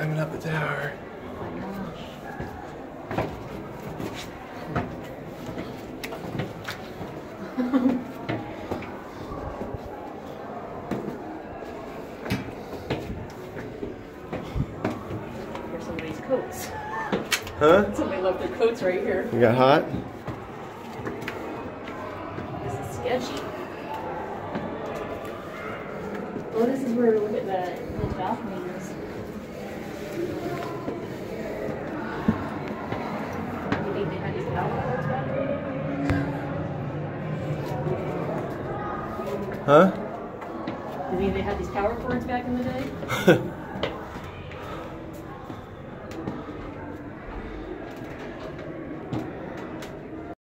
climbing up the tower. Oh my gosh. Here's somebody's coats. Huh? Somebody left their coats right here. You got hot? This is sketchy. Well, this is where look at the balcony is. You think they had these power cords back there? Huh? You think they had these power cords back in the day?